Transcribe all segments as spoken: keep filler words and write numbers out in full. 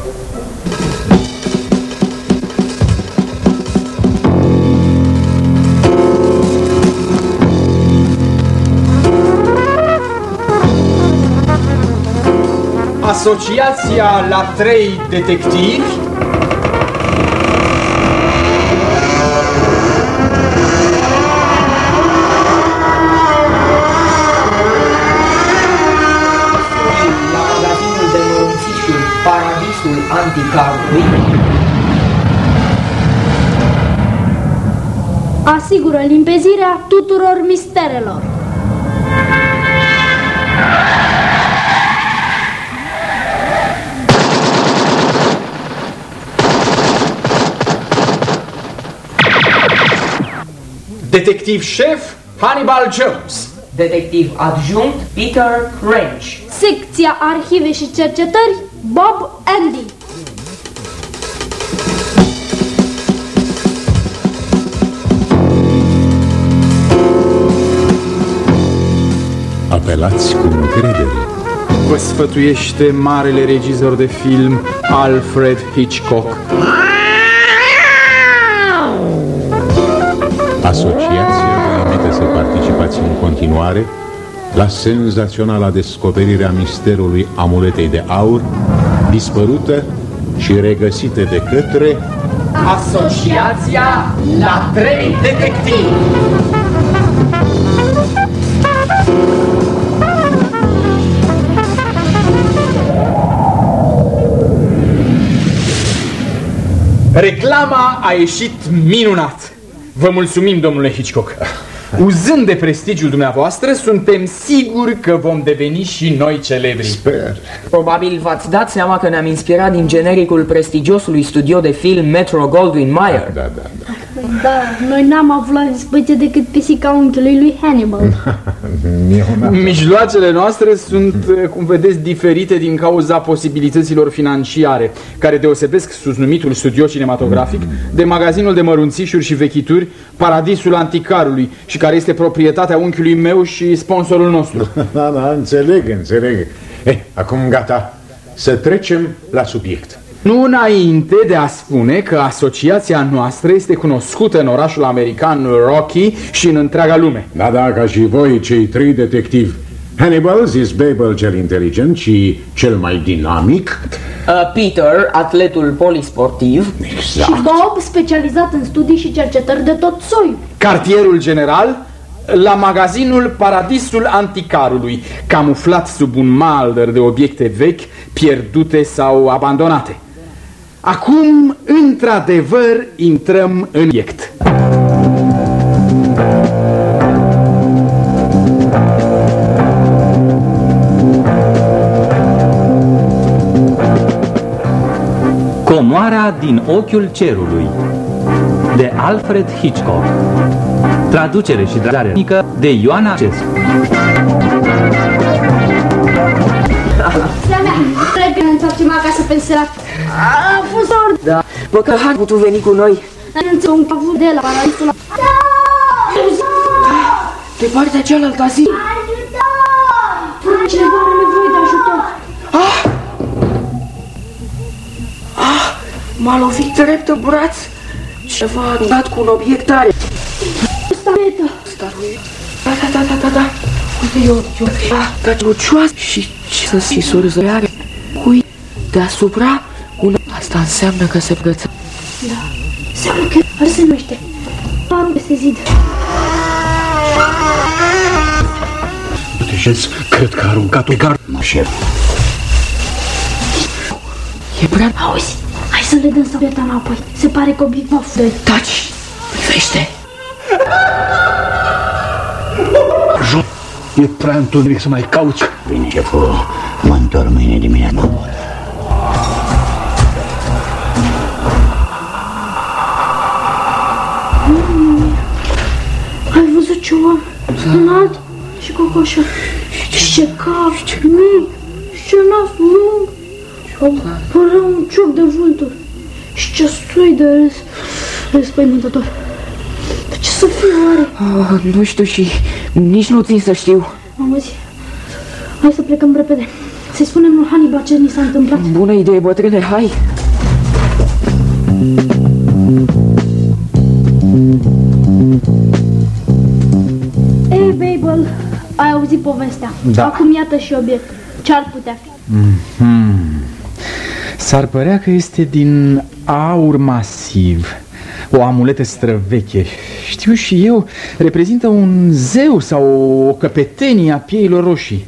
Asociația la trei detectivi la magazinul de mărunțișuri Paradisul Anticarului asigură limpezirea tuturor misterelor. Detectiv șef Hannibal Jones. Detectiv adjunct Peter Cranch. Secția Arhive și Cercetări Bob Andy. Apelați cu încredere. Vă sfătuiește marele regizor de film Alfred Hitchcock. Asociația vă invită să participați în continuare la senzaționala descoperire a misterului amuletei de aur, dispărută și regăsită de către Asociația la trei detectivi. Reclama a ieșit minunat. Vă mulțumim, domnule Hitchcock. Uzând de prestigiul dumneavoastră, suntem siguri că vom deveni și noi celebri. Sper. Probabil v-ați dat seama că ne-am inspirat din genericul prestigiosului studio de film Metro-Goldwyn-Mayer. Da, da, da. Da, noi n-am avut la dispoziție decât pisica unchiului lui Hannibal. Mijloacele noastre sunt, cum vedeți, diferite din cauza posibilităților financiare, care deosebesc susnumitul studio cinematografic de magazinul de mărunțișuri și vechituri Paradisul Anticarului, și care este proprietatea unchiului meu și sponsorul nostru. Da, da, înțeleg, înțeleg. Eh, acum gata, să trecem la subiect. Nu înainte de a spune că asociația noastră este cunoscută în orașul american Rocky și în întreaga lume. Da, da, ca și voi, cei trei detectivi. Hannibal, zizbebel cel inteligent și cel mai dinamic. Uh, Peter, atletul polisportiv. Exact. Și Bob, specializat în studii și cercetări de tot soiul. Cartierul general la magazinul Paradisul Anticarului, camuflat sub un maldăr de obiecte vechi, pierdute sau abandonate. Acum, într-adevăr, intrăm în obiect. Comoara din ochiul cerului de Alfred Hitchcock. Traducere și dragare mică de Ioana Cescu. Seamea, trebuie să întoarcem acasă pe seara. A fost ori. Da, păcat n-a putut veni cu noi. Înțe un avut de la Paradisul. De partea cealaltă a zi. Cineva are nevoie de ajutor. Ah! Ah! M-a lovit drept în braț. Ceva a dat cu un obiect tare. Staretă. Staruie. Da, da, da, da, da, da. Uite, eu, eu, ah, dar lucioasă și ce și surzăreare. Cui deasupra un... Asta înseamnă că se pregăță. Da, înseamnă că ar se numește. Parul peste zid. Puteți, cred că a aruncat-o gar. Mă, șef. E prea... Auzi, hai să le dăm sabieta înapoi. Se pare că obiect va fi. Taci! Privește! Jo, e prea întuneric să mai cauți. Bine, șeful, mă întorc mâine dimineață. Ai văzut ceva înalt și cocoșă? Și ce cap mic, și ce nas lung, și părea un cioc de vulturi, și ce soi de râs răspăimântător. Dar ce să fie oare? Oh, nu știu și nici nu țin să știu. Auzi, hai să plecăm repede. Să-i spunem lui Hannibal ce ni s-a întâmplat. Bună idee, bătrâne, hai! Ei, Babel, ai auzit povestea. Da. Acum iată și obiectul. Ce-ar putea fi? Mm-hmm. S-ar părea că este din aur masiv, o amuletă străveche. Știu și eu, reprezintă un zeu sau o căpetenie a pieilor roșii.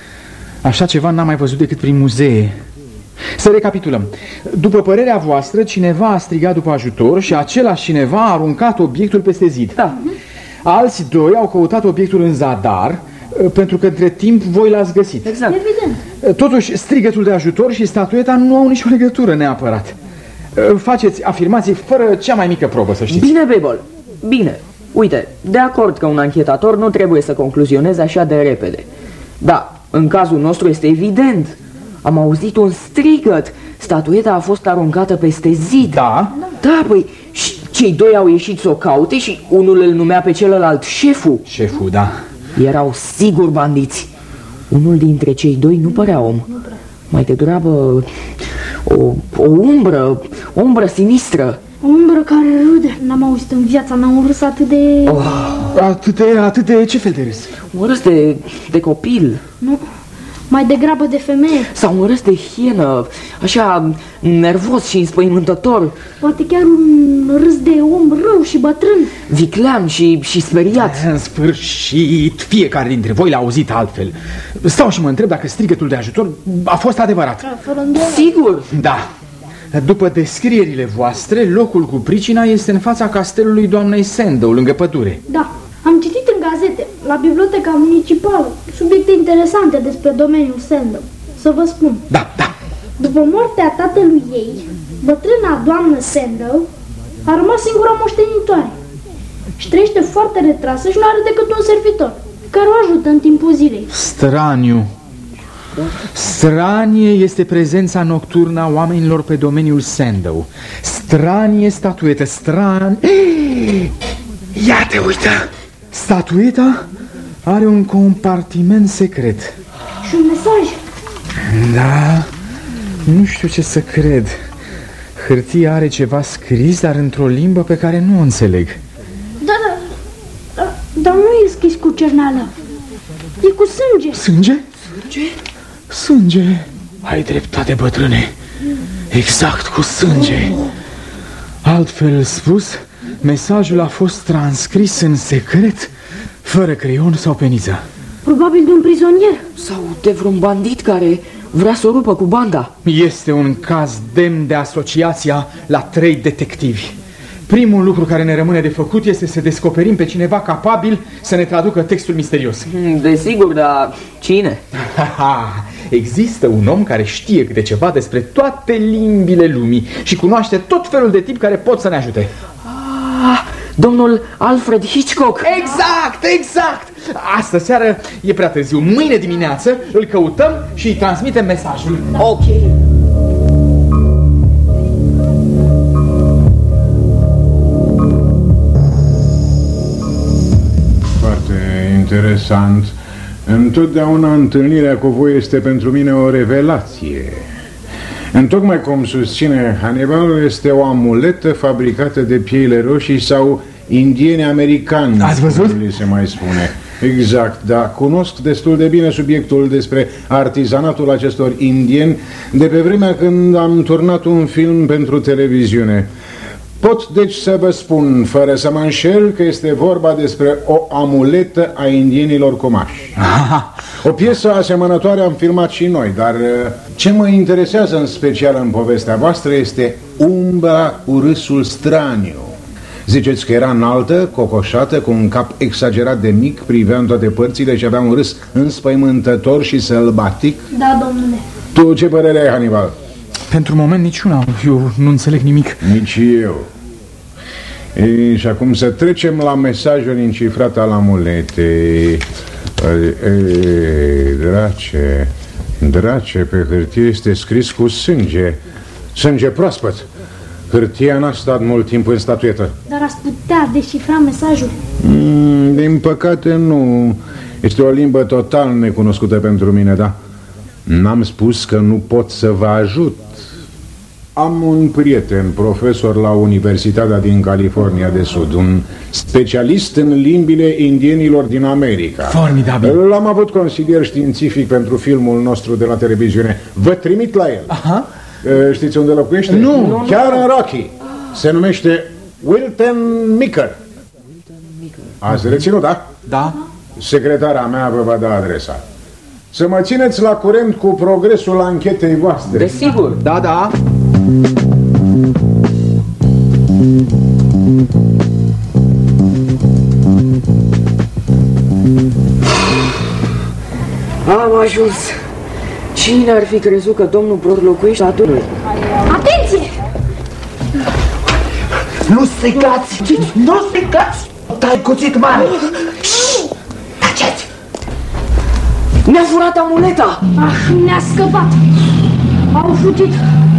Așa ceva n-am mai văzut decât prin muzee. Să recapitulăm. După părerea voastră, cineva a strigat după ajutor și același cineva a aruncat obiectul peste zid. Da. Alți doi au căutat obiectul în zadar, pentru că între timp voi l-ați găsit. Exact. Evident. Totuși, strigătul de ajutor și statueta nu au nicio legătură neapărat. Faceți afirmații fără cea mai mică probă, să știți. Bine, Babel, bine. Uite, de acord că un anchetator nu trebuie să concluzioneze așa de repede. Da, în cazul nostru este evident. Am auzit un strigăt. Statueta a fost aruncată peste zid. Da? Da, păi, și cei doi au ieșit să o caute și unul îl numea pe celălalt șeful. Șeful, da. Erau sigur bandiți. Unul dintre cei doi nu părea om. Mai degrabă o, o umbră, o umbră sinistră. O umbră care râde. N-am auzit în viața mea un râs atât de... Oh, atât de, atât de... ce fel de râs? Un râs de, de copil. Nu, mai degrabă de femeie. Sau un râs de hienă, așa nervos și înspăimântător. Poate chiar un râs de om rău și bătrân. Viclean și, și speriat. În sfârșit, fiecare dintre voi l-a auzit altfel. Stau și mă întreb dacă strigătul de ajutor a fost adevărat. Fără îndoială. Sigur. Da. După descrierile voastre, locul cu pricina este în fața castelului doamnei Sandow, lângă pădure. Da, am citit în gazete, la biblioteca municipală, subiecte interesante despre domeniul Sandow. Să vă spun. Da, da. După moartea tatălui ei, bătrâna doamnă Sandow a rămas singura moștenitoare și trăiește foarte retrasă și nu are decât un servitor care o ajută în timpul zilei. Straniu. Stranie este prezența nocturnă a oamenilor pe domeniul Sandow. Stranie statuetă, stran... Ia te uită! Statueta are un compartiment secret. Și un mesaj. Da, nu știu ce să cred. Hârtia are ceva scris, dar într-o limbă pe care nu o înțeleg. Da, da, da, dar nu e scris cu cerneală. E cu sânge. Sânge? Sânge? Sânge. Ai dreptate, bătrâne. Exact cu sânge. Altfel spus, mesajul a fost transcris în secret, fără creion sau peniță. Probabil de un prizonier. Sau de vreun bandit care vrea să o rupă cu banda. Este un caz demn de asociația la trei detectivi. Primul lucru care ne rămâne de făcut este să descoperim pe cineva capabil să ne traducă textul misterios. Desigur, dar cine? Există un om care știe câte ceva despre toate limbile lumii și cunoaște tot felul de tipi care pot să ne ajute. Ah, domnul Alfred Hitchcock. Exact, exact. Astă seară e prea târziu. Mâine dimineață îl căutăm și îi transmitem mesajul. Ok. Interesant. Întotdeauna întâlnirea cu voi este pentru mine o revelație. Întocmai cum susține Hannibal, este o amuletă fabricată de pieile roșii sau indieni americani. Ați văzut? Li se mai spune. Exact, da. Cunosc destul de bine subiectul despre artizanatul acestor indieni de pe vremea când am turnat un film pentru televiziune. Pot deci să vă spun, fără să mă înșel, că este vorba despre o amuletă a indienilor comași. O piesă asemănătoare am filmat și noi, dar ce mă interesează în special în povestea voastră este umbra cu râsul straniu. Ziceți că era înaltă, cocoșată, cu un cap exagerat de mic, privea în toate părțile și avea un râs înspăimântător și sălbatic? Da, domnule. Tu ce părere ai, Hannibal? Pentru moment niciuna, eu nu înțeleg nimic. Nici eu. Ei, și acum să trecem la mesajul încifrat al amuletei. Ei, drace, drace, pe hârtie este scris cu sânge. Sânge proaspăt. Hârtia n-a stat mult timp în statuetă. Dar ați putea deșifra mesajul? Mm, din păcate nu. Este o limbă total necunoscută pentru mine, da. N-am spus că nu pot să vă ajut. Am un prieten, profesor la Universitatea din California de Sud, un specialist în limbile indienilor din America. Formidabil. L-am avut consilier științific pentru filmul nostru de la televiziune. Vă trimit la el. Aha. Știți unde locuiește? Nu. Chiar în Rocky. Se numește Wilton Meeker. Ați reținut, da? Da. Secretara mea vă va da adresa. Să mă țineți la curent cu progresul anchetei voastre. Desigur. Da, da. Am ajuns. Cine ar fi crezut că domnul Brod locuiește atunci? Atenție! Nu strigați! Nu strigați! Tai cuțit mare! Taceți! Ne-a furat amuleta! Ah, ne-a scăpat! Au fugit!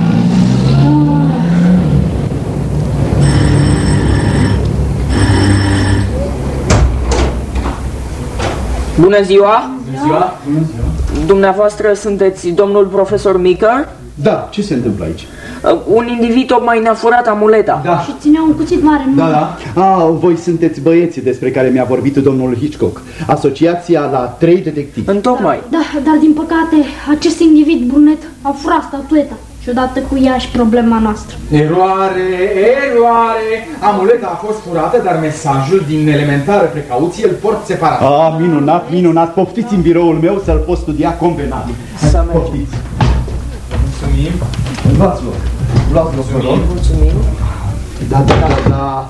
Bună ziua! Bună ziua! Dumneavoastră sunteți domnul profesor Meeker? Da, ce se întâmplă aici? Un individ tocmai ne-a furat amuleta. Da. Și ținea un cuțit mare, nu? Da, da. Ah, voi sunteți băieții despre care mi-a vorbit domnul Hitchcock. Asociația la trei detectivi. Întocmai. Da, dar din păcate, acest individ brunet a furat statueta. Și odată cu ea și problema noastră. Eroare, eroare! Amuleta a fost furată, dar mesajul, din elementară precauție, îl port separat. Ah, minunat, minunat. Poftiți în biroul meu să-l pot studia convenabil. Poftiți. Mulțumim. Luați loc. Luați loc, vă rog. Mulțumim. Da, da, da, da.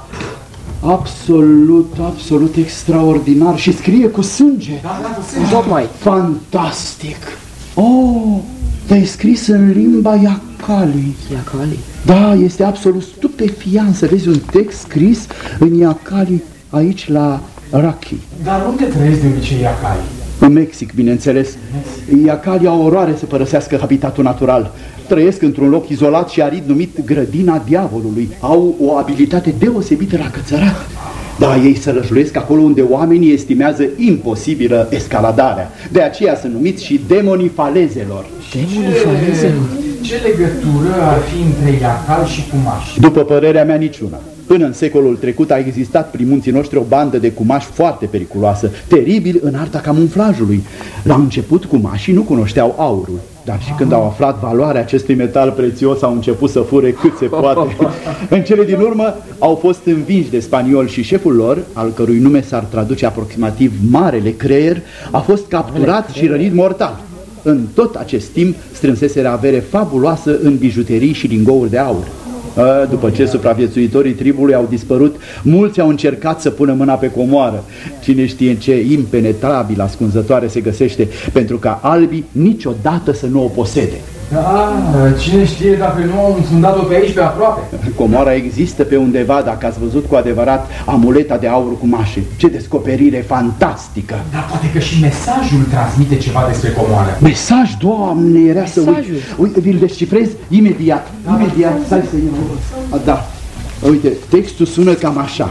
Absolut, absolut extraordinar. Și scrie cu sânge. Da, da, cu sânge. Tocmai. Fantastic. Oh, dar e scris în limba Iacali. Iacali? Da, este absolut stupefiant să vezi un text scris în Iacali aici la Rocky. Dar unde trăiesc de obicei Iacali? În Mexic, bineînțeles. Iacali au oroare să părăsească habitatul natural. Trăiesc într-un loc izolat și arid numit Grădina Diavolului. Au o abilitate deosebită la cățărat. Da, ei sălășluiesc acolo unde oamenii estimează imposibilă escaladarea. De aceea sunt numiți și demonii falezelor. Demonii falezelor? Ce legătură ar fi între Iacal și cumași? După părerea mea, niciuna. Până în secolul trecut a existat prin munții noștri o bandă de cumași foarte periculoasă, teribil în arta camuflajului. La început cumașii nu cunoșteau aurul, dar și când au aflat valoarea acestui metal prețios au început să fure cât se poate. În cele din urmă au fost învinși de spanioli și șeful lor, al cărui nume s-ar traduce aproximativ Marele Creier, a fost capturat și rănit mortal. În tot acest timp strânseseră avere fabuloasă în bijuterii și lingouri de aur. După ce supraviețuitorii tribului au dispărut, mulți au încercat să pună mâna pe comoară. Cine știe în ce impenetrabil ascunzătoare se găsește, pentru ca albii niciodată să nu o posede. Da, cine știe dacă nu au înfundat-o pe aici, pe aproape. Comoara există pe undeva, dacă ați văzut cu adevărat amuleta de aur cumașe. Ce descoperire fantastică! Dar poate că și mesajul transmite ceva despre comoară. Mesaj, Doamne, era să uit. Uite, vi-l descifrez imediat. Da, imediat, stai să iau. Da, uite, textul sună cam așa.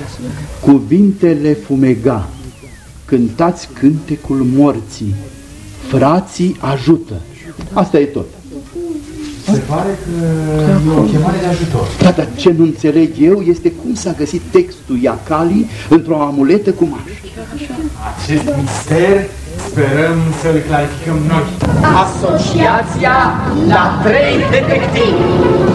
Cuvintele fumega, cântați cântecul morții, frații ajută. Asta e tot. Se pare că e o chemare de ajutor. Da, dar ce nu înțeleg eu este cum s-a găsit textul Iacali într-o amuletă cu maș. Acest mister sperăm să-l clarificăm noi. Asociația la trei detectivi.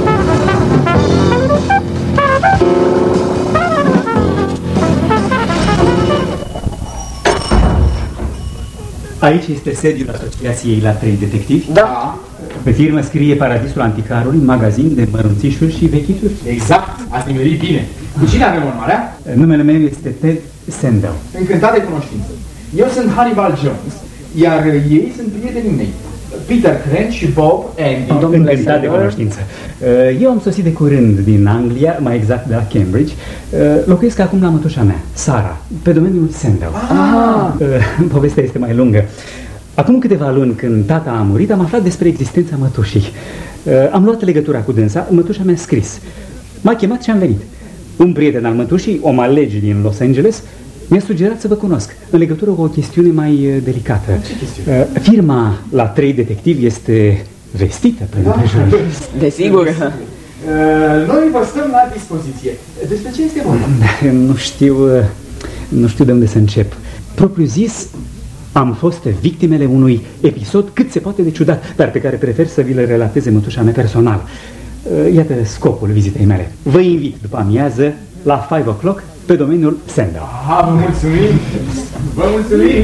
Aici este sediul asociației la trei detectivi. Da. Pe firmă scrie Paradisul Anticarului, magazin de mărunțișuri și vechituri. Exact, ați nimerit bine. Cu cine avem onoarea? Numele meu este Ted Sandel. Încântat de cunoștință. Eu sunt Hannibal Jones, iar ei sunt prietenii mei, Peter Crench și Bob Andy. Încântat de cunoștință. Eu am sosit de curând din Anglia, mai exact de la Cambridge. Locuiesc acum la mătușa mea, Sara, pe domeniul Sandel. Ah. Povestea este mai lungă. Acum câteva luni, când tata a murit, am aflat despre existența mătușii. Am luat legătura cu dânsa, mătușa mi-a scris. M-a chemat și am venit. Un prieten al mătușii, om al legii din Los Angeles, Mi-a sugerat să vă cunosc în legătură cu o chestiune mai delicată. Ce chestiune? Firma la trei detectivi este vestită pe împrejur. Desigur. Noi vă stăm la dispoziție. Despre ce este vorba? Nu știu, nu știu de unde să încep. Propriu zis, am fost victimele unui episod cât se poate de ciudat, dar pe care prefer să vi le relateze mătușa mea personal. Iată scopul vizitei mele. Vă invit după amiază la cinci o'clock pe domeniul Sandow. Ah, vă mulțumim! Vă mulțumim!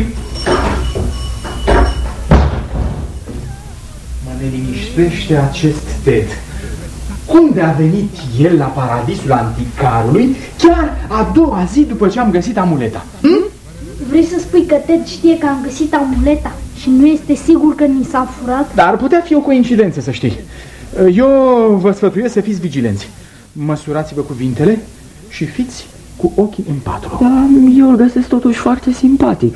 Mă neliniștește acest Ted. Cum de a venit el la paradisul anticarului chiar a doua zi după ce am găsit amuleta? Hm? Vrei să spui că Ted știe că am găsit amuleta și nu este sigur că ni s-a furat? Dar ar putea fi o coincidență, să știi. Eu vă sfătuiesc să fiți vigilenți. Măsurați-vă cuvintele și fiți cu ochii în patru. Da, eu îl găsesc totuși foarte simpatic.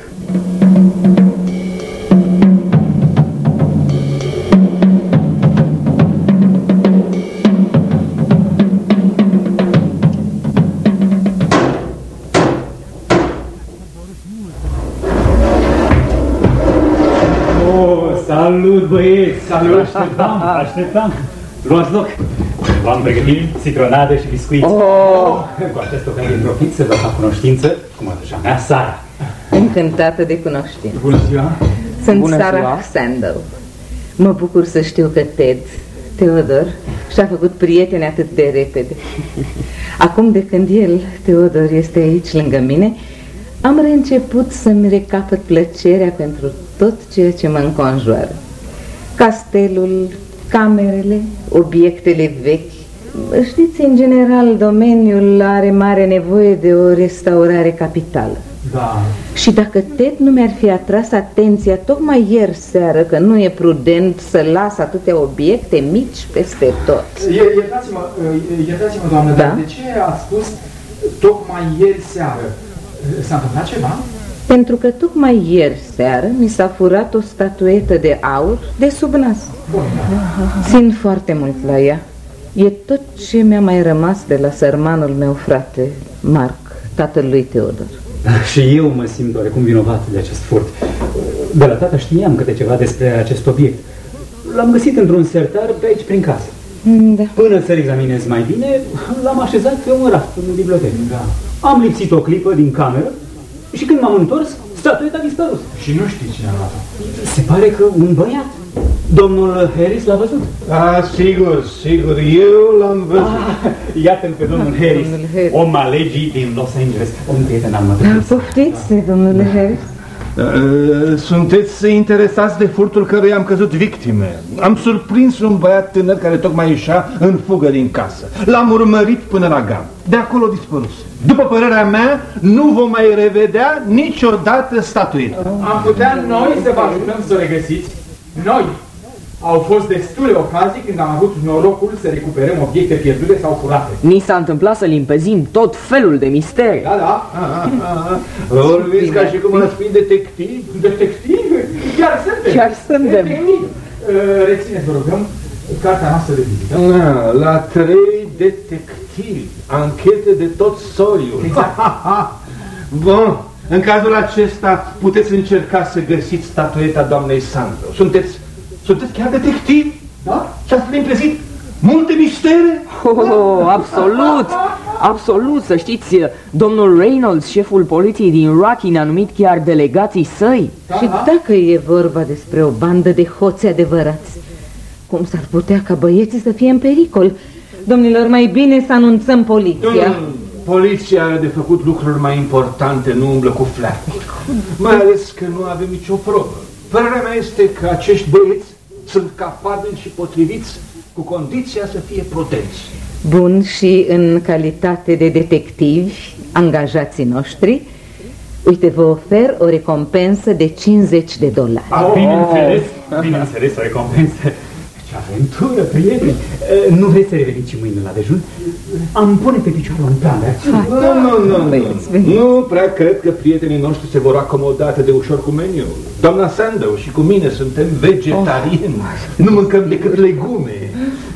Salut, băieți! Salut! Așteptam, așteptam! Luați loc! V-am pregătit citronadă și biscuiți. Oh! Cu această ocazie profit să vă fac cunoștință cu mătușa mea, Sara. Încântată de cunoștință. Bună ziua! Sunt Bună Sara ziua. Sandow. Mă bucur să știu că Ted, Teodor, și-a făcut prieteni atât de repede. Acum de când el, Teodor, este aici lângă mine, am reînceput să-mi recapăt plăcerea pentru tot ceea ce mă înconjoară. Castelul, camerele, obiectele vechi. Știți, în general, domeniul are mare nevoie de o restaurare capitală. Da. Și dacă Ted nu mi-ar fi atras atenția tocmai ieri seară că nu e prudent să las atâtea obiecte mici peste tot. Iertați-mă, iertați-mă, doamnă, Da? dar de ce a spus tocmai ieri seară? S-a întâmplat ceva? Pentru că tocmai ieri seară mi s-a furat o statuetă de aur de sub nas. Bun, da. Țin foarte mult la ea. E tot ce mi-a mai rămas de la sărmanul meu frate, Marc, tatăl lui Teodor. Și eu mă simt oarecum vinovat de acest furt. De la tata știam câte ceva despre acest obiect. L-am găsit într-un sertar pe aici prin casă. Da. Până să-l examinez mai bine, l-am așezat pe un raft în bibliotecă. Da. Am lipsit o clipă din cameră și când m-am întors, statueta a dispărut. Și nu știi cine a luat-o? Se pare că un băiat. Domnul Harris l-a văzut. Ah, sigur, sigur, eu l-am văzut. Ah, iată-l pe domnul Harris, Domnul Harris. om al legii din Los Angeles, un prieten al Da, mătușii. poftiți, domnule Harris. Sunteți interesați de furtul căruia am căzut victime. Am surprins un băiat tânăr care tocmai ieșea în fugă din casă. L-am urmărit până la gam. De acolo dispăruse. După părerea mea, nu vom mai revedea niciodată statueta. Am putea noi să vă ajutăm să o regăsiți? Noi! Au fost destule ocazii când am avut norocul să recuperăm obiecte pierdute sau furate. Ni s-a întâmplat să limpezim tot felul de misteri. Da, da. Vorbiți ca și cum ați fi detectiv. Detectiv? Chiar suntem. Chiar suntem. Detectiv. Uh, Rețineți, vă rugăm, cartea noastră de vizită. Ah, la trei detectivi, anchete de tot soiul. Exact. Bun, în cazul acesta puteți încerca să găsiți statueta doamnei Sandow. Sunteți, sunteți chiar detectivi? Da? Și ați limpezit multe mistere? Oh, absolut, absolut, să știți, domnul Reynolds, șeful poliției din Rocky, ne-a numit chiar delegații săi. Și dacă e vorba despre o bandă de hoți adevărați, cum s-ar putea ca băieții să fie în pericol? Domnilor, mai bine să anunțăm poliția. Mm, poliția are de făcut lucruri mai importante, nu umblă cu fleacuri. Mai ales că nu avem nicio probă. Părerea mea este că acești băieți sunt capabili și potriviți cu condiția să fie prudenți. Bun, și în calitate de detectivi, angajații noștri, uite, vă ofer o recompensă de cincizeci de dolari. Oh, bineînțeles, bineînțeles, o recompensă. Ce aventură, prieteni! Nu vreți să reveniți și mâine la dejun? Am pune pe picioare un plan de acțiune. Nu, nu, nu, nu. Nu prea cred că prietenii noștri se vor acomoda atât de ușor cu meniul. Doamna Sandow și cu mine suntem vegetariani. Nu mâncăm decât legume.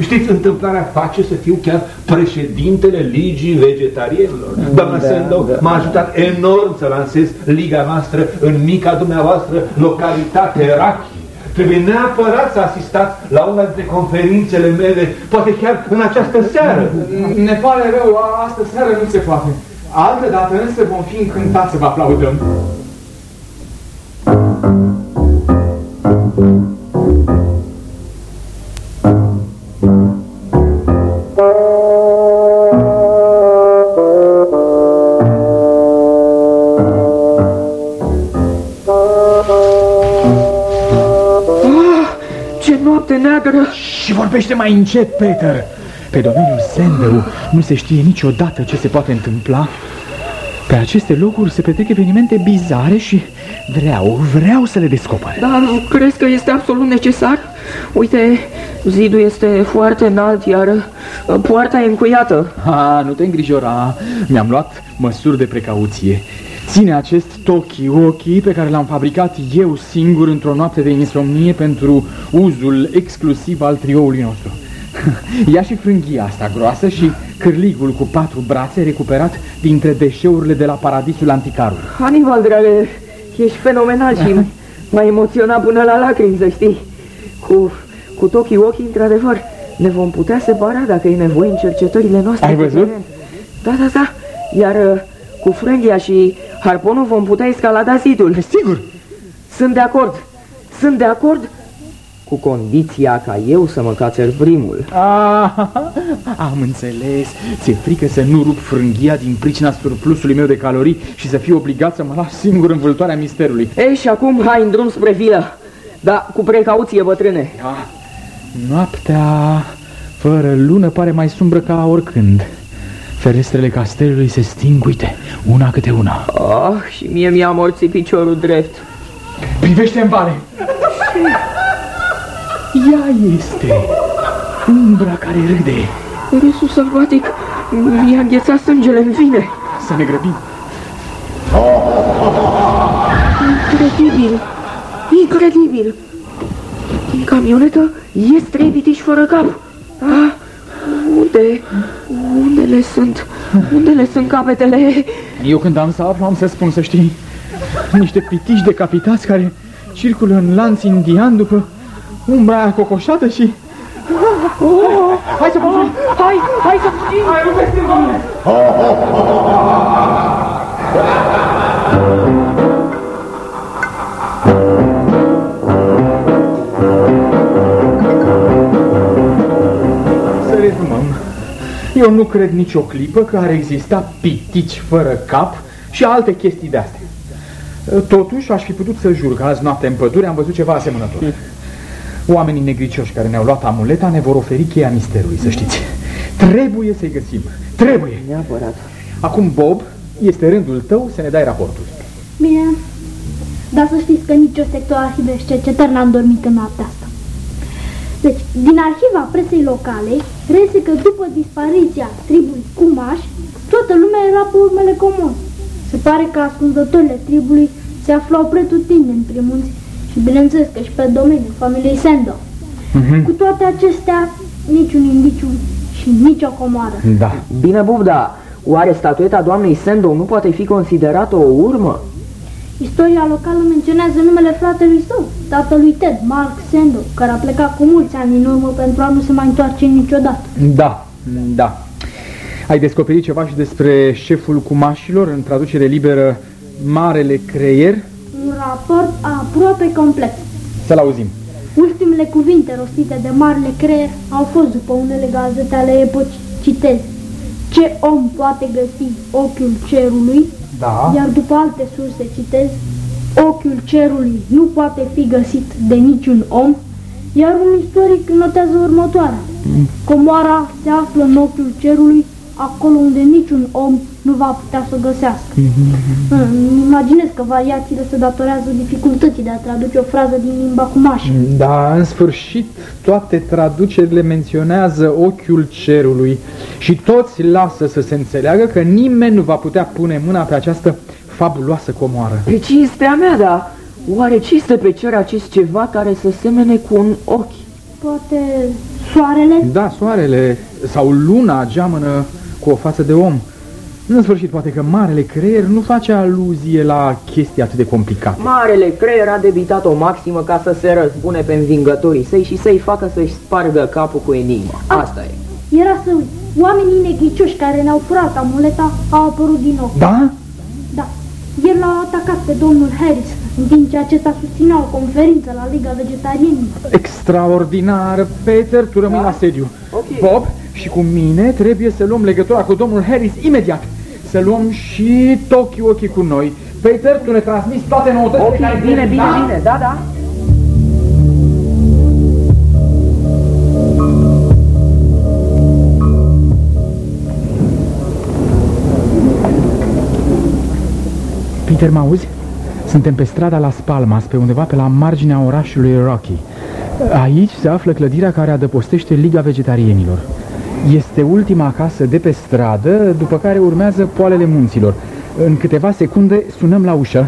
Știți, întâmplarea face să fiu chiar președintele Ligii Vegetarienilor. Doamna da, Sandow da. m-a ajutat enorm să lansez liga noastră în mica dumneavoastră localitate Rachi. Trebuie neapărat să asistați la una dintre conferințele mele, poate chiar în această seară. Ne pare rău, astă seară nu se poate. Altă dată însă vom fi încântați să vă aplaudăm. Și vorbește mai încet, Peter. Pe domeniul Sandow nu se știe niciodată ce se poate întâmpla. Pe aceste locuri se petrec evenimente bizare și vreau, vreau să le descoper. Dar crezi că este absolut necesar? Uite, zidul este foarte înalt, iar poarta e încuiată. Ha, nu te îngrijora, mi-am luat măsuri de precauție. Ține acest Toki-Woki pe care l-am fabricat eu singur într-o noapte de insomnie pentru uzul exclusiv al trioului nostru. Ia și frânghia asta groasă și cârligul cu patru brațe recuperat dintre deșeurile de la Paradisul Anticarului. Hannibal, dragă, ești fenomenal și m-a emoționat până la lacrimi, să știi. Cu, cu Toki-Woki, într-adevăr, ne vom putea separa dacă e nevoie în cercetările noastre. Ai văzut? Da, da, da. Iar cu frânghia și harponul vom putea escalada zidul. Sigur. Sunt de acord. Sunt de acord cu condiția ca eu să mă cațăr primul. Ah, am înțeles. Ți-e frică să nu rup frânghia din pricina surplusului meu de calorii și să fiu obligat să mă las singur în vâltoarea misterului. Ei, și acum hai în drum spre vilă. Da, cu precauție, bătrâne. Da. Noaptea fără lună pare mai sumbră ca oricând. Ferestrele castelului se sting, uite, una câte una. Ah, și mie mi-a amorțit piciorul drept. Privește în vale. Ea este umbra care râde. Râsul sălbatic mi-a înghețat sângele în vine. Să ne grăbim. Incredibil, incredibil. Din camionetă ies trei pitiși fără cap. Ah, unde, unde le sunt, unde le sunt capetele? Eu când am să aflu am să spun, să știi. Niște pitiși decapitați care circulă în lanț indian după umbra aia cocoșată și... Oh, hai să fugim! Hai, hai să fugim! Hai, rupeți în mine! Să rezumăm. Eu nu cred nicio clipă că ar exista pitici fără cap și alte chestii de-astea. Totuși, aș fi putut să jur că azi noapte în pădure am văzut ceva asemănător. Oamenii negricioși care ne-au luat amuleta ne vor oferi cheia misterului, să știți. Trebuie să-i găsim. Trebuie. Neapărat. Acum, Bob, este rândul tău să ne dai raportul. Bine, dar să știți că nicio sector arhive și cercetări n-am dormit în noaptea asta. Deci, din arhiva presei locale, reiese că după dispariția tribului Cumaș, toată lumea era pe urmele comune. Se pare că ascunzătorile tribului se aflau pretutindeni prin munți și bineînțeles că și pe domeniul familiei Sandow. Mm-hmm. Cu toate acestea, niciun indiciu și nicio comoară. Da. Bine, Bob, dar oare statueta doamnei Sandow nu poate fi considerată o urmă? Istoria locală menționează numele fratelui său, tatălui Ted, Mark Sandow, care a plecat cu mulți ani în urmă pentru a nu se mai întoarce niciodată. Da, da. Ai descoperit ceva și despre șeful cumașilor în traducere liberă Marele Creier? Un raport aproape complet. Să-l auzim. Ultimele cuvinte rostite de Marele Creier au fost după unele gazete ale epocii. Citez: ce om poate găsi ochiul cerului? Da. Iar după alte surse citez: ochiul cerului nu poate fi găsit de niciun om. Iar un istoric notează următoarea: mm. comoara se află în ochiul cerului, acolo unde niciun om nu va putea să o găsească. Mm-hmm. Imaginez că variațiile se datorează dificultății de a traduce o frază din limba cumașă. Da, în sfârșit, toate traducerile menționează ochiul cerului și toți lasă să se înțeleagă că nimeni nu va putea pune mâna pe această fabuloasă comoară. Pe cinstea mea, da. Oare ce este pe cer acest ceva care să semene cu un ochi? Poate Soarele? Da, soarele sau luna geamănă cu o față de om. În sfârșit, poate că marele creier nu face aluzie la chestii atât de complicate. Marele creier a debitat o maximă ca să se răzbune pe învingătorii săi și să-i facă să-și spargă capul cu enigma. Asta e. Era să oamenii neghicioși care ne-au furat amuleta au apărut din nou. Da? Da. El l-a atacat pe domnul Harris, în timp ce acesta susținea o conferință la Liga Vegetarienilor. Extraordinar, Peter, tu rămâi da? la sediu. Okay. Bob și cu mine trebuie să luăm legătura cu domnul Harris imediat. Să luăm și Tokyo-Oki cu noi. Peter, tu ne transmiți toate noutățile okay, care... bine, bine, da? bine, da, da. Peter, mă auzi? Suntem pe strada Las Palmas, pe undeva pe la marginea orașului Rocky. Aici se află clădirea care adăpostește Liga Vegetarienilor. Este ultima casă de pe stradă, după care urmează poalele munților. În câteva secunde sunăm la ușă.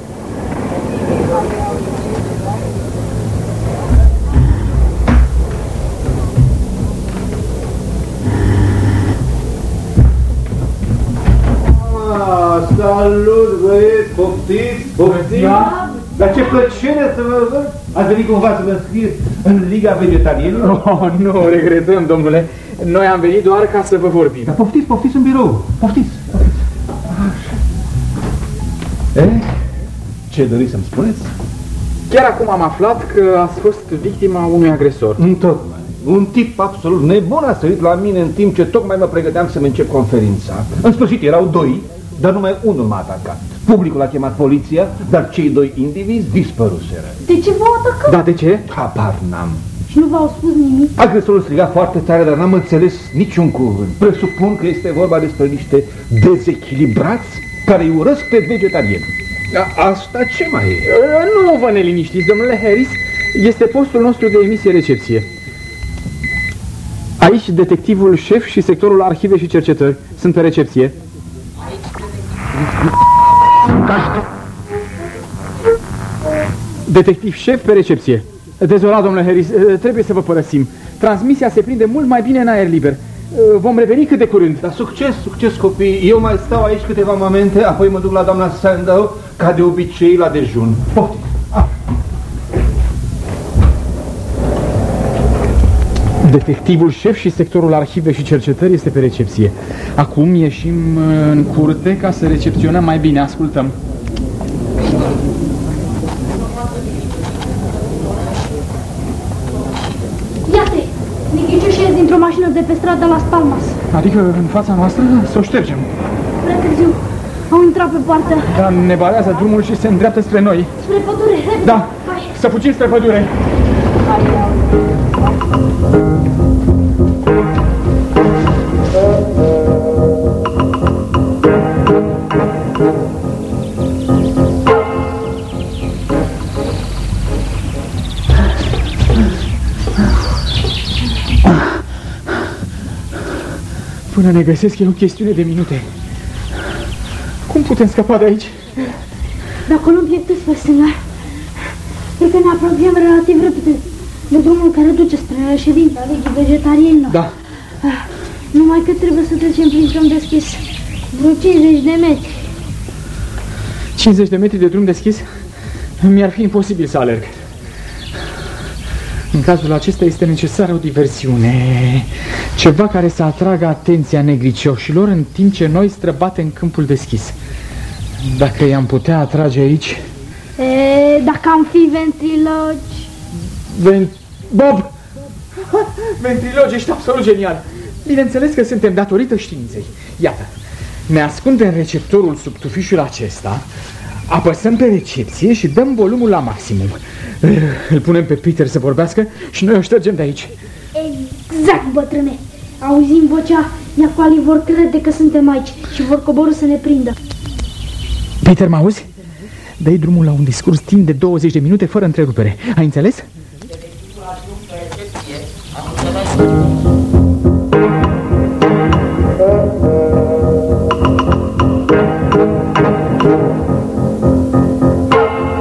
Salut, băieți, poftiți, poftiți! Da? Dar ce plăcere să vă văd! Ați venit cumva să vă înscrieți în Liga Vegetarienilor? Oh, nu, regretăm, domnule. Noi am venit doar ca să vă vorbim. Dar poftiți, poftiți în birou. Poftiți, poftiți. Așa. Eh? Ce doriți să-mi spuneți? Chiar acum am aflat că ați fost victima unui agresor. Întocmai. Un tip absolut nebun a sărit la mine în timp ce tocmai mă pregăteam să-mi încep conferința. În sfârșit erau doi, dar numai unul m-a atacat. Publicul a chemat poliția, dar cei doi indivizi dispăruseră. De ce v-au atacat? Da, de ce? Habar n-am. Și nu v-au spus nimic? Agresorul striga foarte tare, dar n-am înțeles niciun cuvânt. Presupun că este vorba despre niște dezechilibrați care îi urăsc pe vegetarieni. Asta ce mai e? Nu vă neliniștiți, domnule Harris. Este postul nostru de emisie-recepție. Aici detectivul șef și sectorul arhive și cercetări sunt pe recepție. Detectiv șef pe recepție. Dezolat, domnule Harris, trebuie să vă părăsim. Transmisia se prinde mult mai bine în aer liber. Vom reveni cât de curând. Dar succes, succes, copii. Eu mai stau aici câteva momente, apoi mă duc la doamna Sandow, ca de obicei, la dejun. Poftiți. Ah. Detectivul șef și sectorul arhive și cercetări este pe recepție. Acum ieșim în curte ca să recepționăm mai bine. Ascultăm. Iată-i! Neghicioși ies dintr-o mașină de pe strada Las Palmas. Adică în fața noastră să o ștergem. Prea târziu. Au intrat pe partea. Dar ne barează drumul și se îndreaptă spre noi. Spre pădure, repede. Da, hai. Să fugim spre pădure. Hai. Până ne găsesc e o chestiune de minute. Cum putem scăpa de aici? Dacă luăm pieptul spre stânga, cred că ne apropiem relativ repede de drumul care duce spre ședința Ligii Vegetarienilor. Da. Numai că trebuie să trecem prin drum deschis. Vreo cincizeci de metri. cincizeci de metri de drum deschis? Mi-ar fi imposibil să alerg. În cazul acesta este necesară o diversiune. Ceva care să atragă atenția negricioșilor în timp ce noi străbatem în câmpul deschis. Dacă i-am putea atrage aici... E, dacă am fi ventrilogi... Ven... Bob! Ventrilogi, ești absolut genial! Bineînțeles că suntem datorită științei. Iată, ne ascundem receptorul sub tufișul acesta, apăsăm pe recepție și dăm volumul la maximum. Îl punem pe Peter să vorbească și noi o ștergem de aici. Exact, bătrâne. Auzim vocea, iacoalii vor crede că suntem aici și vor coborî să ne prindă. Peter, mă auzi? Dă-i drumul la un discurs timp de douăzeci de minute fără întrerupere. Ai înțeles?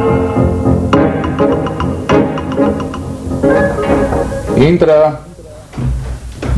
Intră!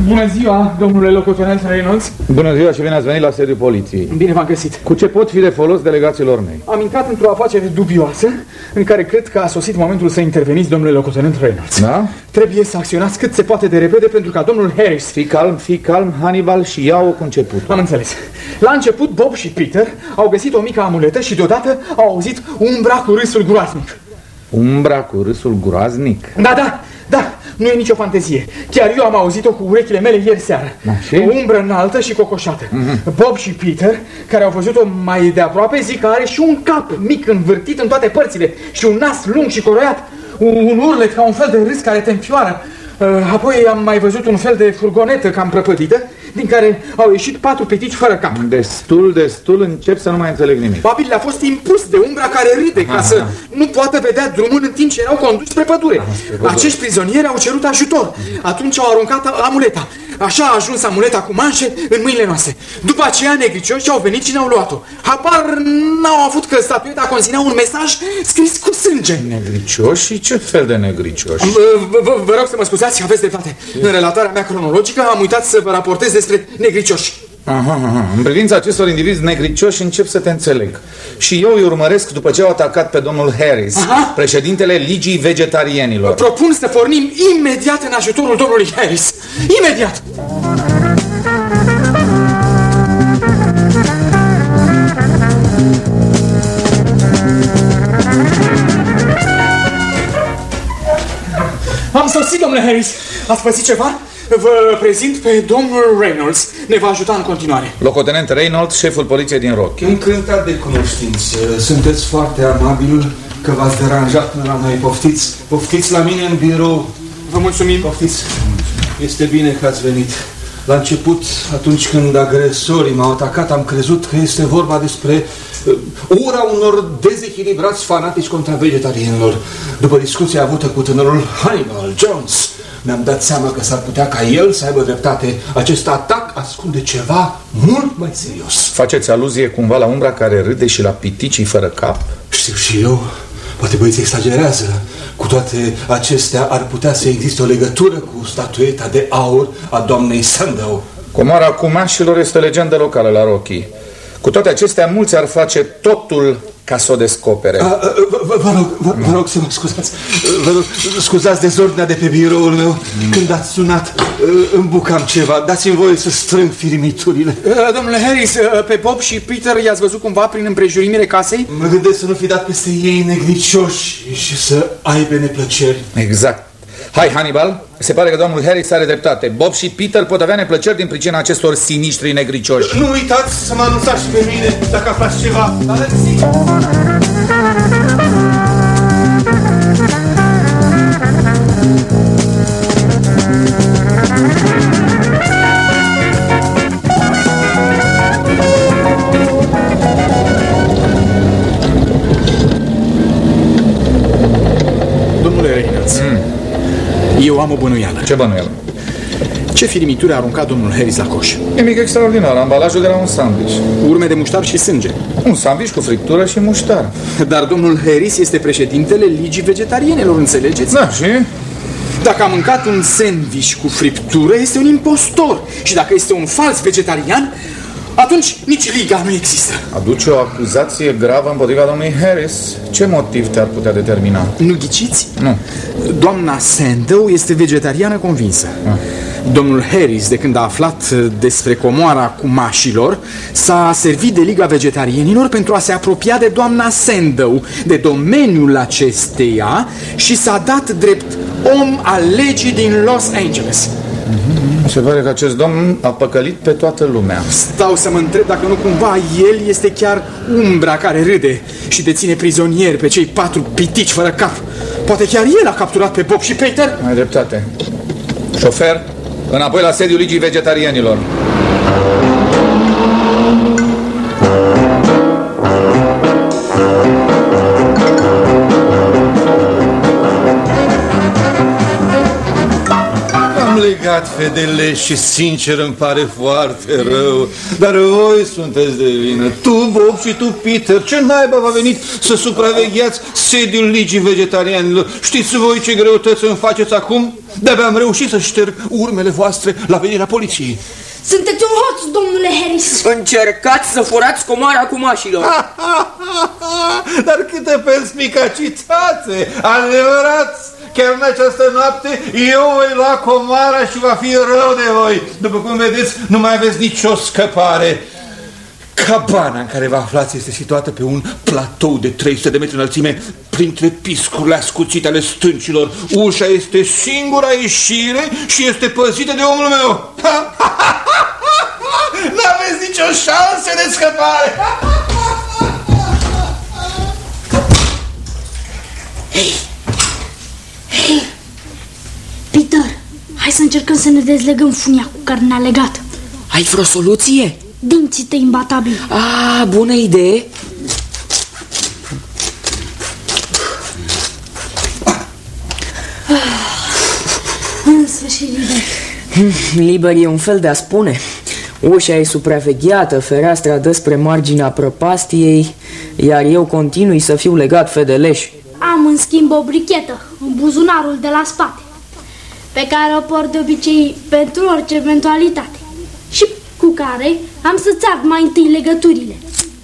Bună ziua, domnule locotenent Reynolds. Bună ziua și bine ați venit la sediul poliției. Bine v-am găsit. Cu ce pot fi de folos delegaților mei? Am intrat într-o afacere dubioasă în care cred că a sosit momentul să interveniți, domnule locotenent Reynolds. Da? Trebuie să acționați cât se poate de repede pentru ca domnul Harris... Fii calm, fii calm, Hannibal, și ia-o cu început. Am înțeles. La început, Bob și Peter au găsit o mică amuletă și deodată au auzit umbra cu râsul groaznic. Umbra cu râsul groaznic? Da, da, da. Nu e nicio fantezie. Chiar eu am auzit-o cu urechile mele ieri seară. Așa? O umbră înaltă și cocoșată. Mm-hmm. Bob și Peter, care au văzut-o mai de aproape, zic că are și un cap mic învârtit în toate părțile și un nas lung și coroiat, un urlet ca un fel de râs care te înfioară. Apoi am mai văzut un fel de furgonetă cam prăpădită, din care au ieșit patru pitici fără cap. Destul, destul, încep să nu mai înțeleg nimic. Probabil le-a fost impus de umbra care râde, ca să nu poată vedea drumul în timp ce erau conduși spre pădure. Acești prizonieri au cerut ajutor. Atunci au aruncat amuleta. Așa a ajuns amuleta cu manșe în mâinile noastre. După aceea negricioși au venit și ne-au luat-o. Habar n-au avut că statueta conținea un mesaj scris cu sânge. Negricioși? Și ce fel de negricioși? Vă rog să mă scuzați, aveți dreptate. În relatarea mea cronologică am uitat să vă raportez despre negricioși. Aha, aha. În privința acestor indivizi negricioși încep să te înțeleg. Și eu îi urmăresc după ce au atacat pe domnul Harris, aha, președintele Ligii Vegetarienilor. Propun să pornim imediat în ajutorul domnului Harris. Imediat! Am sosit, domnule Harris. Ați pățit ceva? Vă prezint pe domnul Reynolds. Ne va ajuta în continuare. Locotenent Reynolds, șeful poliției din Rocky. Încântat de cunoștință. Sunteți foarte amabil că v-ați deranjat până la noi. Poftiți, poftiți la mine în birou. Vă mulțumim. Poftiți. Este bine că ați venit. La început, atunci când agresorii m-au atacat, am crezut că este vorba despre uh, ura unor dezechilibrați fanatici contra vegetarienilor. După discuția avută cu tânărul Hannibal Jones, mi-am dat seama că s-ar putea ca el să aibă dreptate. Acest atac ascunde ceva mult mai serios. Faceți aluzie cumva la umbra care râde și la piticii fără cap? Știu și eu. Poate băieții exagerează. Cu toate acestea ar putea să existe o legătură cu statueta de aur a doamnei Sandow. Comoara cumașilor este o legendă locală la Rocky. Cu toate acestea, mulți ar face totul ca să o descopere. A, a, vă, vă, rog, vă, vă rog să mă scuzați. Vă rog, scuzați dezordinea de pe biroul meu. Când ați sunat, îmbucam ceva. Dați-mi voie să strâng firimiturile. Domnule Harris, pe Bob și Peter i-ați văzut cumva prin împrejurimile casei? Mă gândesc să nu fi dat peste ei negricioși și să aibă neplăceri. Exact. Hai, Hannibal, se pare că domnul Harris are dreptate. Bob și Peter pot avea neplăceri din pricina acestor sinistri negricioși. Nu uitați să mă anunțați și pe mine dacă aflați ceva. Domnule Reynolds, mm. eu am o bănuială. Ce bănuială? Ce firimituri a aruncat domnul Harris la coș? Nimic extraordinar, ambalajul de la un sandwich. Urme de muștar și sânge. Un sandwich cu friptură și muștar. Dar domnul Harris este președintele Ligii Vegetarienilor, înțelegeți? Da, și? Dacă a mâncat un sandwich cu friptură, este un impostor. Și dacă este un fals vegetarian, atunci nici Liga nu există. Aduce o acuzație gravă împotriva domnului Harris. Ce motiv te-ar putea determina? Nu ghiciți? Nu. Doamna Sandow este vegetariană convinsă. Ah. Domnul Harris, de când a aflat despre comoara cumașilor, s-a servit de Liga Vegetarienilor pentru a se apropia de doamna Sandow, de domeniul acesteia, și s-a dat drept om al legii din Los Angeles. Mm-hmm. Se pare că acest domn a păcălit pe toată lumea. Stau să mă întreb dacă nu cumva el este chiar umbra care râde și deține prizonieri pe cei patru pitici fără cap. Poate chiar el a capturat pe Bob și Peter? Ai dreptate. Șofer, înapoi la sediul Ligii Vegetarienilor. Am legat fedele și sincer îmi pare foarte rău. Dar voi sunteți de vină. Tu, Bob, și tu, Peter. Ce naiba v-a venit să supravegheați sediul Ligii Vegetarianilor? Știți voi ce greutăți îmi faceți acum? De-abia am reușit să șterg urmele voastre la venirea poliției. Sunteți un hoț, domnule Harris. Încercați să furați comoara cu mașilor. Dar câte perspicacitate! Adevărat! Chiar în această noapte eu voi lua comara și va fi rău de voi. După cum vedeți, nu mai aveți nicio scăpare. Cabana în care vă aflați este situată pe un platou de trei sute de metri înălțime, printre piscurile ascuțite ale stâncilor. Ușa este singura ieșire și este păzită de omul meu. N-aveți nicio șansă de scăpare. Hei! Hei! Peter, hai să încercăm să ne dezlegăm funia cu care ne-a legat. Ai vreo soluție? Dinții tăi imbatabili. Ah, bună idee. În sfârșit liber. Liber e un fel de a spune. Ușa e supravegheată, fereastra dă spre marginea prăpastiei, iar eu continui să fiu legat fedeleș. Am în schimb o brichetă în buzunarul de la spate, pe care o port de obicei pentru orice eventualitate și cu care am să-ți ard mai întâi legăturile.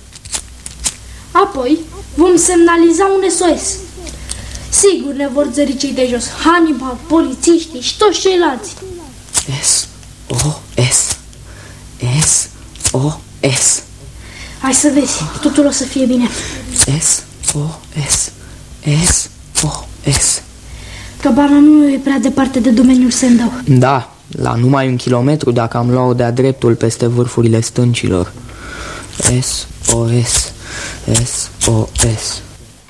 Apoi vom semnaliza un S O S. Sigur ne vor zări cei de jos, Hannibal, polițiștii și toți ceilalți. S O S S O S. Hai să vezi, totul o să fie bine. S O S S O S. Cabana nu e prea departe de domeniul Sandow. Da, la numai un kilometru dacă am luat-o de-a dreptul peste vârfurile stâncilor. S O S S O S.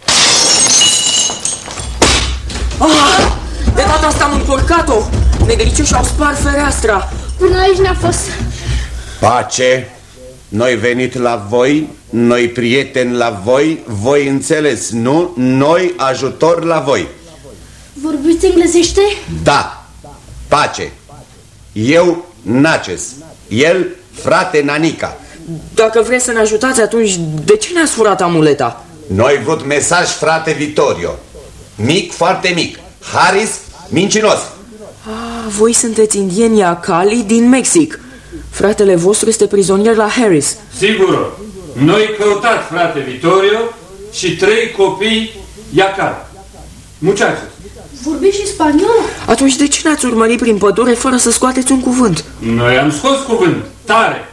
Ah! De data asta am încurcat-o! Negricioși au spart fereastra. Până aici ne-a fost. Pace! Noi venit la voi, noi prieteni la voi, voi înțeles, nu? Noi ajutor la voi. Vorbiți englezește? Da. Pace. Eu Naces. El frate Nanica. Dacă vreți să ne ajutați, atunci de ce ne-ați furat amuleta? Noi vrut mesaj frate Vittorio. Mic, foarte mic. Harris, mincinos. Ah, voi sunteți indienii Acali din Mexic. Fratele vostru este prizonier la Harris. Sigur. Noi căutat frate Vittorio și trei copii Iacal. Muchachos. Vorbiți și spaniolă? Atunci de ce n-ați urmărit prin pădure fără să scoateți un cuvânt? Noi am scos cuvânt. Tare.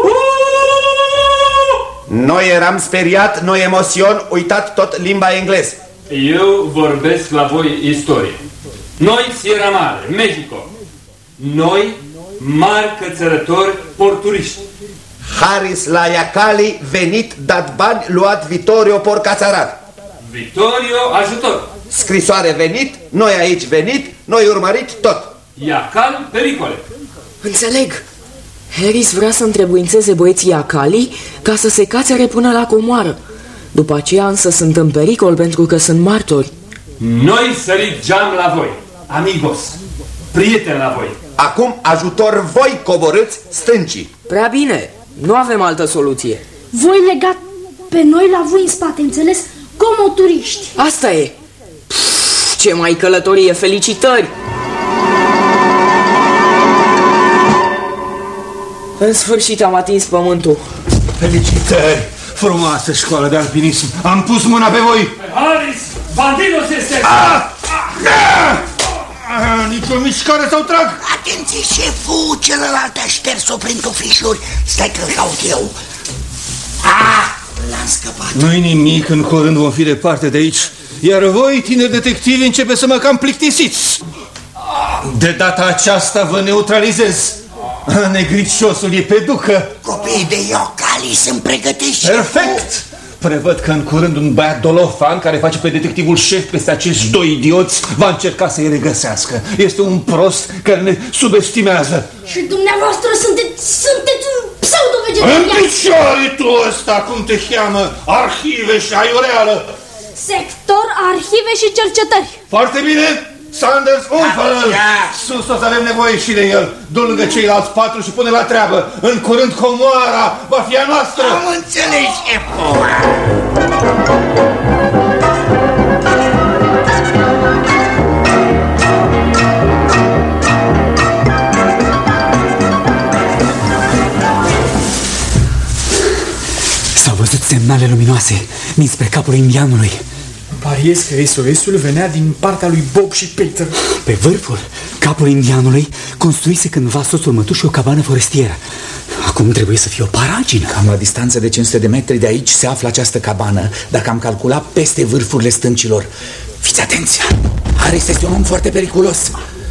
Noi eram speriat, noi emoțion, uitat tot limba engleză. Eu vorbesc la voi istorie. Noi, Sierra Mare, Mexico. Noi, mari cățărători porturiști. Harris la Iacali, venit, dat bani, luat Vittorio porcațarat. Vittorio ajutor. Scrisoare venit, noi aici venit, noi urmărit tot. Iacal pericole. Înțeleg. Harris vrea să întrebuințeze băieții Acali ca să se cațere până la comoară. După aceea însă sunt în pericol pentru că sunt martori. Noi sărit geam la voi, amigos, prieteni la voi. Acum ajutor voi coborâți stâncii. Prea bine, nu avem altă soluție. Voi legat pe noi la voi în spate, înțeles? Comoturiști. Asta e. Pff, ce mai călătorie, felicitări! În sfârșit am atins pământul. Felicitări! Frumoasă școală de alpinism. Am pus mâna pe voi. Harris, bandidos este! Ah! Ah! Ah! Nici o mișcare sau trag. Atenție, șeful, celălalt a șters-o prin tufișuri. Stai că-l caut eu. Ah! L-am scăpat. Nu-i nimic, în curând vom fi departe de aici. Iar voi, tineri detectivi, începe să mă cam plictisiți. De data aceasta vă neutralizez. Negriciosul e pe ducă. Copiii de Iocali sunt pregătiți. Perfect! Prevăd că în curând un băiat dolofan care face pe detectivul șef peste acești doi idioți va încerca să-i regăsească. Este un prost care ne subestimează. Și dumneavoastră sunteți, sunteți un pseudo-vegetarian. În picioare tu ăsta, cum te cheamă? Arhive și aiureală. Sector, arhive și cercetări. Foarte bine. Sanders, umfă-l! Sus o să avem nevoie și de el. Du-l lângă ceilalți patru și pune la treabă. În curând comoara va fi a noastră. Am înțeles, șeful. S-au văzut semnale luminoase dinspre capul indianului. Pariez că S O S-ul venea din partea lui Bob și Peter. Pe vârful capul indianului construise cândva soțul mătușii o cabană forestieră. Acum trebuie să fie o paragină. Cam la distanță de cinci sute de metri de aici se află această cabană, dacă am calculat peste vârfurile stâncilor. Fiți atenți! Harris este un om foarte periculos.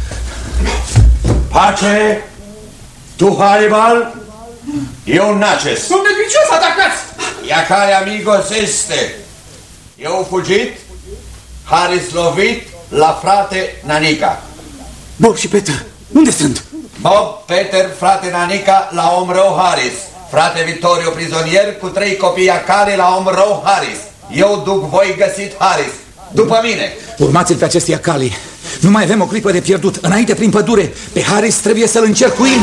Pace! Tu, Hannibal? Eu, Naces. Sunt negricios, atacați! Ia care, amigos, este? Eu fugit, Harris lovit, la frate Nanica. Bob și Peter, unde sunt? Bob, Peter, frate Nanica, la om rău Harris. Frate Vittorio prizonier cu trei copii acale la om rău Harris. Eu duc voi găsit Harris. După mine. Urmați-l pe acestea cali. Nu mai avem o clipă de pierdut. Înainte prin pădure. Pe Harris trebuie să-l încercuim.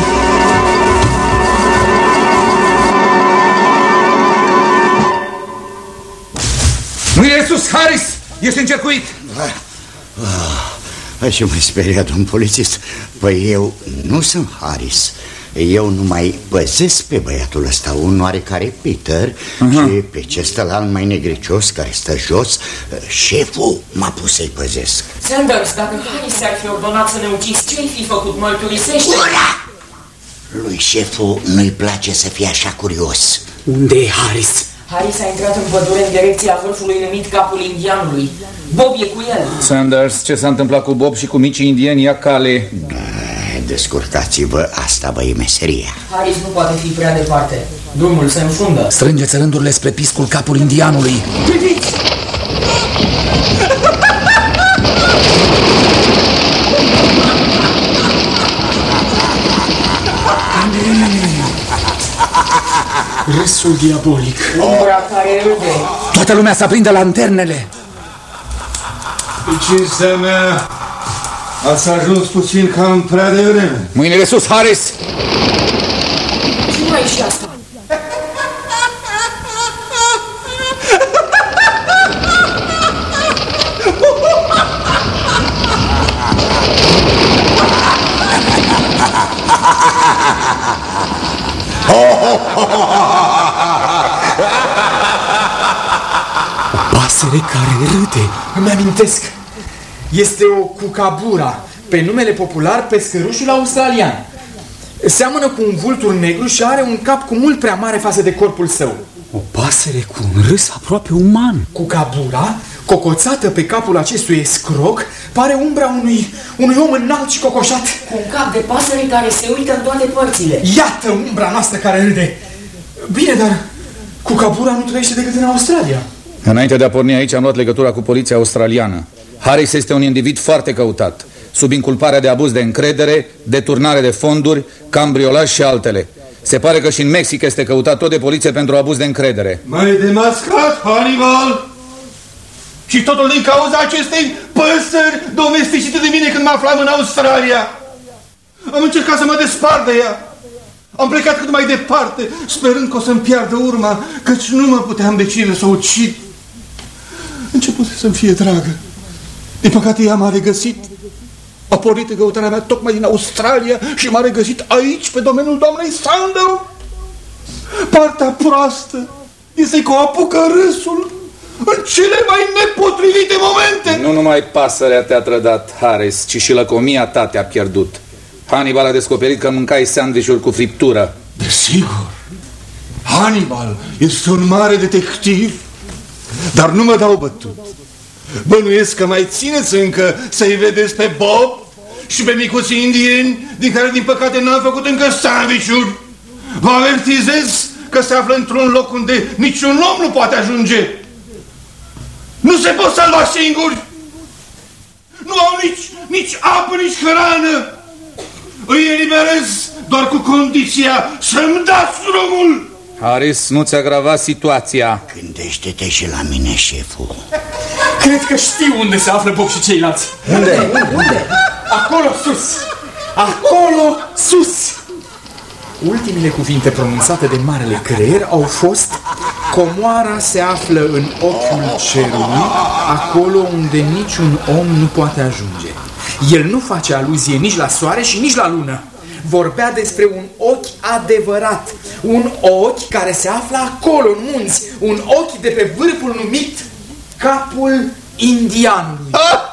Mâine sus, Harris! Ești încercuit! Ah, ce mă speria, domn polițist. Păi eu nu sunt Harris. Eu nu mai păzesc pe băiatul ăsta, un oarecare Peter, uh-huh. Și pe acesta mai negricios care stă jos, șeful m-a pus să-i păzesc. Sanders, dacă Harris ar fi ordonat să ne uciți, ce-ai fi făcut? Mărturisește? Ura! Lui șeful nu-i place să fie așa curios. Unde e Harris? Harris a intrat în pădure în direcția vârfului numit capul indianului. Bob e cu el. Sanders, ce s-a întâmplat cu Bob și cu micii indieni ia cale? Descurcați-vă, asta vă e meseria. Harris nu poate fi prea departe. Drumul se înfundă. Strângeți rândurile spre piscul capul indianului. Priviți! Râsul diabolic. Umbra care râde. Toată lumea să aprindă lanternele. Pe cinstea mea, ați ajuns puțin cam prea devreme. Mâinile sus, Harris! Ce mai e și asta? O pasăre care râde. Îmi amintesc. Este o cucabura, pe numele popular pescărușul australian. Seamănă cu un vultur negru și are un cap cu mult prea mare față de corpul său. O pasăre cu un râs aproape uman. Cucabura, cocoțată pe capul acestui escroc, pare umbra unui, unui om înalt și cocoșat. Cu un cap de pasăre care se uită în toate părțile. Iată umbra noastră care râde. Bine, dar cucabura nu trăiește decât în Australia. Înainte de a porni aici am luat legătura cu poliția australiană. Harris este un individ foarte căutat, sub inculparea de abuz de încredere, deturnare de fonduri, cambriolaj și altele. Se pare că și în Mexic este căutat tot de poliție pentru abuz de încredere. M-ai demascat, Hannibal! Și totul din cauza acestei păsări domesticite de mine când mă aflam în Australia. Am încercat să mă despart de ea. Am plecat cât mai departe, sperând că o să-mi piardă urma, căci nu mă puteam decide să o ucid. Început să-mi fie dragă. Din păcate ea m-a regăsit. A pornit în căutarea mea tocmai din Australia și m-a regăsit aici, pe domeniul doamnei Sanders. Partea proastă este că o apucă râsul în cele mai nepotrivite momente. Nu numai pasărea te-a trădat, Harris, ci și lăcomia ta te-a pierdut. Hannibal a descoperit că mâncai sandvișuri cu friptură. Desigur. Hannibal este un mare detectiv, dar nu mă dau bătut. Bănuiesc că mai țineți încă să-i vedeți pe Bob și pe micuții indieni, din care din păcate n-am făcut încă sandvișuri. Vă avertizez că se află într-un loc unde niciun om nu poate ajunge. Nu se pot salva singuri. Nu au nici, nici apă, nici hrană. Îi eliberez doar cu condiția să-mi dați drumul. Harris, nu ți agrava situația. Gândește-te și la mine, șeful. Cred că știu unde se află Bob și ceilalți. Unde? Unde? Acolo sus! Acolo sus! Ultimele cuvinte pronunțate de Marele Creier au fost: comoara se află în ochiul cerului, acolo unde niciun om nu poate ajunge. El nu face aluzie nici la soare și nici la lună. Vorbea despre un ochi adevărat, un ochi care se află acolo în munți, un ochi de pe vârful numit Capul Indianului.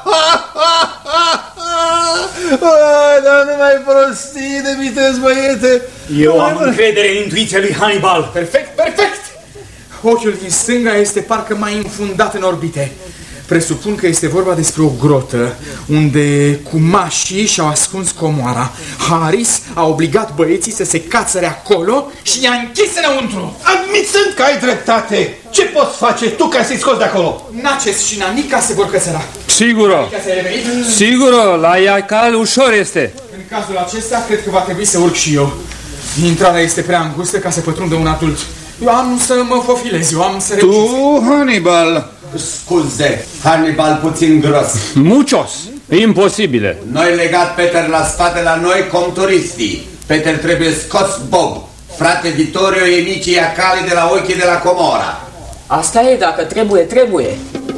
Dar nu mai prostii de vitez, băiete. Eu am încredere în intuiția lui Hannibal. Perfect, perfect! Ochiul din stânga este parcă mai infundat în orbite. Presupun că este vorba despre o grotă unde cumașii și-au ascuns comoara. Harris a obligat băieții să se cațăre acolo și i-a închis înăuntru. Admițând că ai dreptate, ce poți face tu ca să-i scoți de acolo? Naces și Nanica se vor cățăra. Sigură, sigură, la Iacal ușor este. În cazul acesta, cred că va trebui să urc și eu. Intrarea este prea îngustă ca să pătrundă un adult. Eu am să mă fofilez, eu am să Tu, regist. Hannibal. Scuze, Hannibal puțin gros. Muchos, imposibile. Noi legat Peter la spate la noi cum turistii. Peter trebuie scos Bob. Frate Vittorio e mici Iacali de la ochii de la Comora. Asta e, dacă trebuie, trebuie.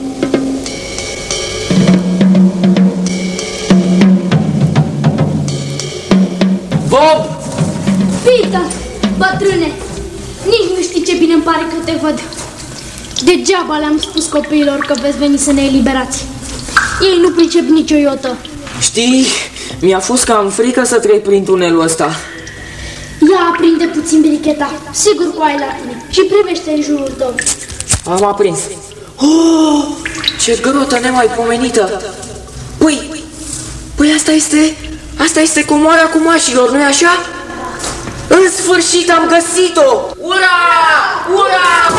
Bob! Peter, bătrâne, nici nu știi ce bine îmi pare că te văd. Degeaba le-am spus copiilor că veți veni să ne eliberați. Ei nu pricep nicio iotă. Știi, mi-a fost cam frică să trec prin tunelul ăsta. Ia aprinde puțin bricheta, sigur cu ai la tine, și privește în jurul tău. Am aprins. Oh, ce grotă nemaipomenită! Păi, păi asta este, asta este comoara cumașilor, nu-i așa? În sfârșit am găsit-o! Ura! Ura!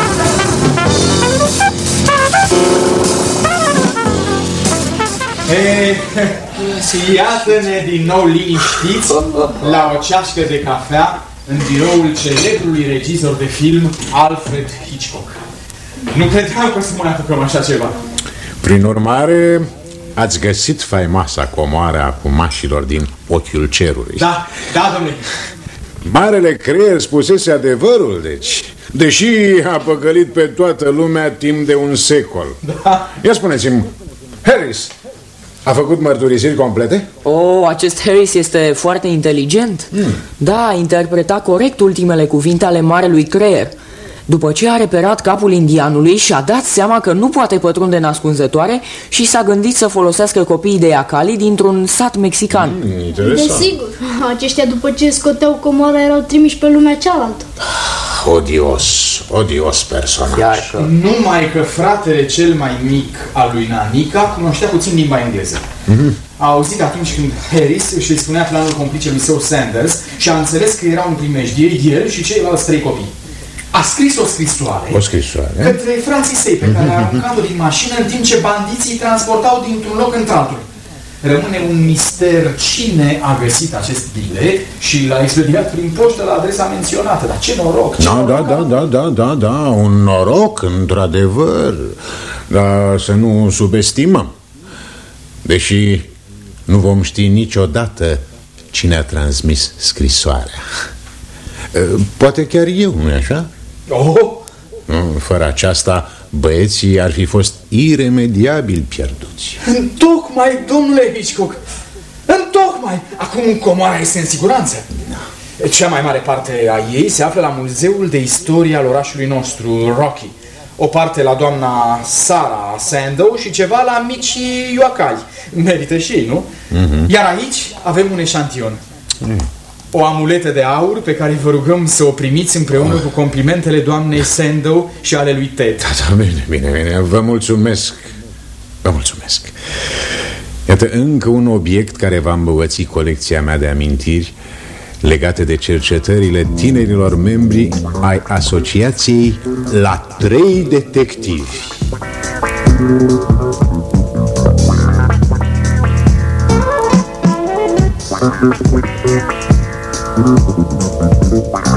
Hey, și iată-ne din nou liniștiți la o ceașcă de cafea în biroul celebrului regizor de film Alfred Hitchcock. Nu credeam că o să mai apucăm așa ceva. Prin urmare, ați găsit faimoasa comoară a cumașilor din Ochiul Cerului. Da, da, domnule. Marele Creier spusese adevărul, deci, deși a păcălit pe toată lumea timp de un secol. Da. Ia spuneți-mi, Harris a făcut mărturisiri complete? Oh, acest Harris este foarte inteligent. mm. Da, a interpretat corect ultimele cuvinte ale Marelui Creier. După ce a reperat capul indianului, și-a dat seama că nu poate pătrunde în ascunzătoare și s-a gândit să folosească copiii de Iacali dintr-un sat mexican. mm, Interesant. Desigur, aceștia după ce scoteau comora erau trimiși pe lumea cealaltă. Odios, odios personaj. Iar că... Numai că fratele cel mai mic al lui Nanica cunoștea puțin limba engleză. mm-hmm. A auzit atunci când Harris își spunea planul complicelui său Sanders și a înțeles că erau în primejdie el și ceilalți trei copii. A scris o scrisoare, o scrisoare către frații săi, pe care a aruncat-o din mașină în timp ce bandiții îi transportau dintr-un loc într-altul. Rămâne un mister cine a găsit acest bilet și l-a expediat prin poștă la adresa menționată. Dar ce noroc! Ce da, noroc da, da, da, da, da, da, un noroc, într-adevăr. Dar să nu subestimăm. Deși nu vom ști niciodată cine a transmis scrisoarea. Poate chiar eu, nu-i așa? Oh! Fără aceasta, băieții ar fi fost iremediabil pierduți. Întocmai, domnule Hitchcock, întocmai! Acum comoara este în siguranță. Cea mai mare parte a ei se află la Muzeul de Istorie al orașului nostru, Rocky. O parte la doamna Sara Sandow și ceva la micii Iacali. Merită și ei, nu? Mm-hmm. Iar aici avem un eșantion. Mm. O amuletă de aur pe care vă rugăm să o primiți împreună oh. cu complimentele doamnei Sandow și ale lui Ted. Da, da, bine, bine, bine, vă mulțumesc. Vă mulțumesc. Iată încă un obiect care va îmbogăți colecția mea de amintiri legate de cercetările tinerilor membri ai asociației La Trei Detectivi. Thank you.